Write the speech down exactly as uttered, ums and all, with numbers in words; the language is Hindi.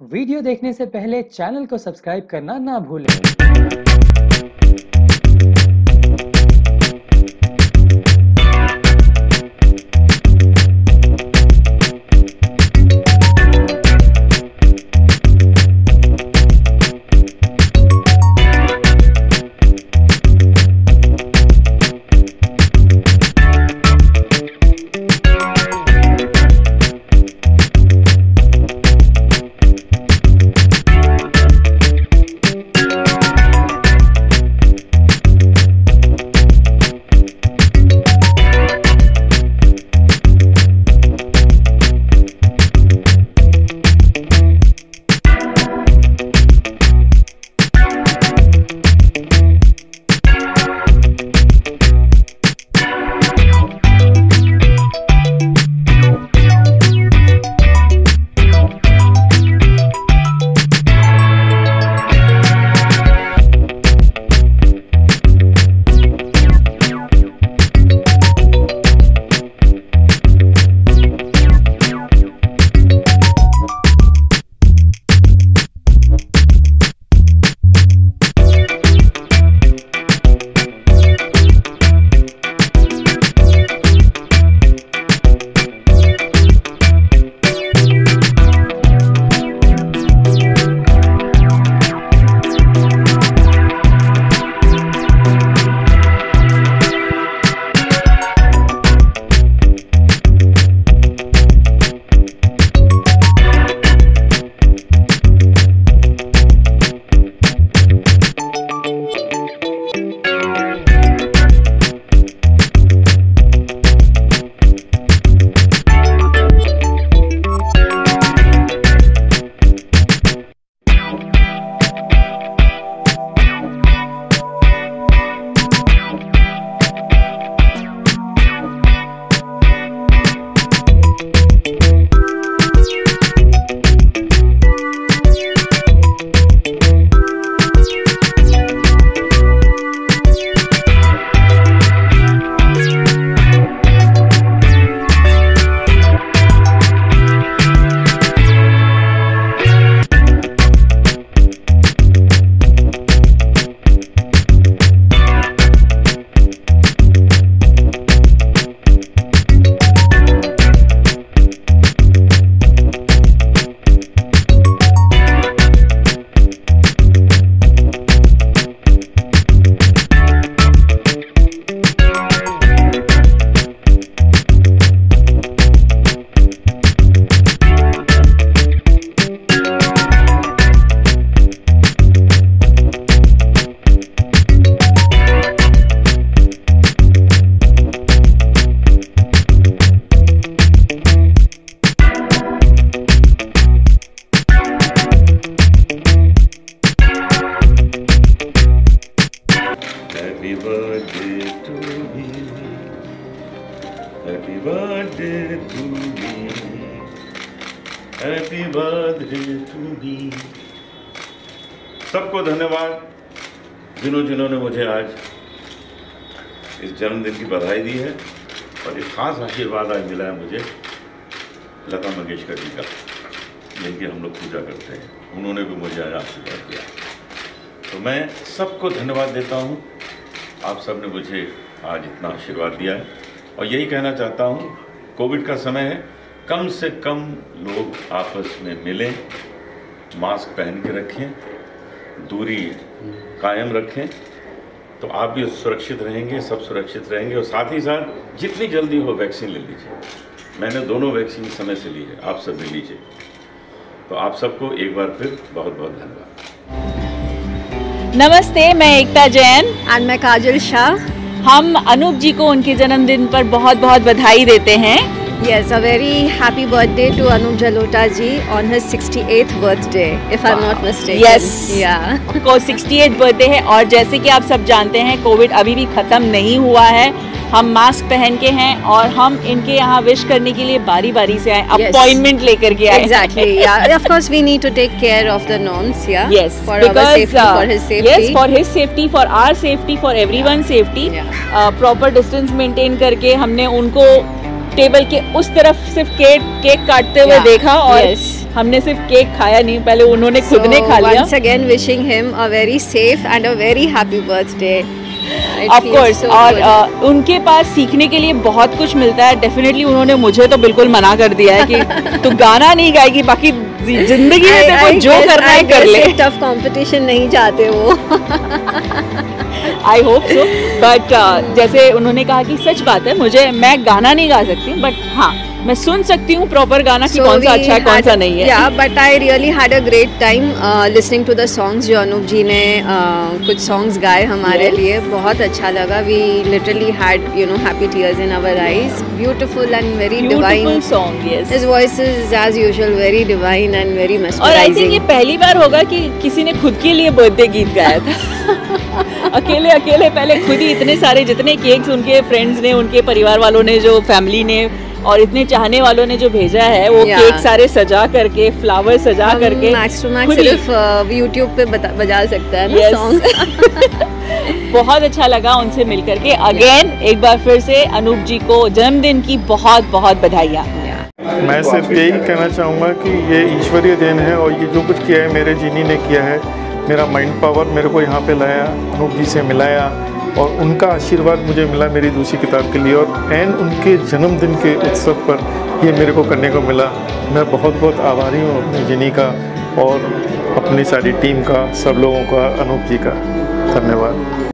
वीडियो देखने से पहले चैनल को सब्सक्राइब करना ना भूलें। Happy birthday to me. Happy birthday to me. Happy birthday to me. सबको धन्यवाद जिन्हों जिन्होंने मुझे आज इस जन्मदिन की बधाई दी है और एक खास आशीर्वाद आज मिला है मुझे लता मंगेशकर जी का, जिनकी हम लोग पूजा करते हैं। उन्होंने भी मुझे आज आशीर्वाद दिया, तो मैं सबको धन्यवाद देता हूँ। आप सब ने मुझे आज इतना आशीर्वाद दिया है और यही कहना चाहता हूँ, कोविड का समय है, कम से कम लोग आपस में मिलें, मास्क पहन के रखें, दूरी कायम रखें, तो आप भी सुरक्षित रहेंगे, सब सुरक्षित रहेंगे। और साथ ही साथ जितनी जल्दी हो वैक्सीन ले लीजिए। मैंने दोनों वैक्सीन समय से ली है, आप सब ले लीजिए। तो आप सबको एक बार फिर बहुत बहुत धन्यवाद। नमस्ते, मैं एकता जैन और मैं काजल शाह। हम अनूप जी को उनके जन्मदिन पर बहुत बहुत बधाई देते हैं। Yes, a very happy birthday to Anup Jalota ji on his sixty-eighth birthday, if I'm not mistaken. Yes, yeah. को sixty-eighth बर्थडे है और जैसे कि आप सब जानते हैं कोविड अभी भी ख़त्म नहीं हुआ है। हम मास्क पहन के हैं और हम इनके यहाँ विश करने के लिए बारी बारी से आए, अपॉइंटमेंट लेकर के आए। Exactly, yeah. Of course, we need to take care of the norms, yeah. Yes, for because our safety, uh, for his safety. Yes, for his safety, for our safety, for everyone's safety. Yeah. Proper distance maintain करके हमने उनको टेबल के उस तरफ सिर्फ केक केक काटते हुए yeah. देखा और yes. हमने सिर्फ केक खाया नहीं, पहले उन्होंने खुद ने खा लिया। Once again wishing him a very safe and a very happy birthday. Of course, और uh, उनके पास सीखने के लिए बहुत कुछ मिलता है डेफिनेटली। उन्होंने मुझे तो बिल्कुल मना कर दिया है कि तू गाना नहीं गाएगी, बाकी जिंदगी में तेरे को जो करना है कर ले। टफ कंपटीशन नहीं चाहते वो। आई होप सो, बट जैसे उन्होंने कहा कि सच बात है, मुझे मैं गाना नहीं गा सकती, बट हाँ मैं सुन सकती हूँ प्रॉपर गाना कि कौन सा अच्छा है कौन सा नहीं है। या but I really had a great time listening to the songs जो अनूप जी ने uh, कुछ सॉन्ग्स गाए हमारे yes. लिए, बहुत अच्छा लगा। We literally had you know happy tears in our eyes. Beautiful and very divine song. Yes, his voice is as usual very divine and very mesmerising. और आई थिंक ये पहली बार होगा कि किसी ने खुद के लिए बर्थडे गीत गाया था। अकेले अकेले पहले खुद ही इतने सारे, जितने केक्स उनके फ्रेंड्स ने, उनके परिवार वालों ने, जो फैमिली ने और इतने चाहने वालों ने जो भेजा है, वो yeah. केक सारे सजा करके, फ्लावर सजा करके मैक्स टू मैक्स सिर्फ यूट्यूब पे बजा सकता है ना yes. सॉन्ग। बहुत अच्छा लगा उनसे मिल करके। Again yeah. एक बार फिर से अनूप जी को जन्मदिन की बहुत बहुत बधाइयाँ। yeah. मैं सिर्फ यही कहना चाहूँगा कि ये ईश्वरीय देन है, और ये जो कुछ किया है मेरे जीनी ने किया है। मेरा माइंड पावर मेरे को यहाँ पे लाया, अनूप जी से मिलाया, और उनका आशीर्वाद मुझे मिला मेरी दूसरी किताब के लिए, और एंड उनके जन्मदिन के उत्सव पर ये मेरे को करने को मिला। मैं बहुत बहुत आभारी हूँ अपनी जिनी का और अपनी सारी टीम का, सब लोगों का, अनूप जी का। धन्यवाद।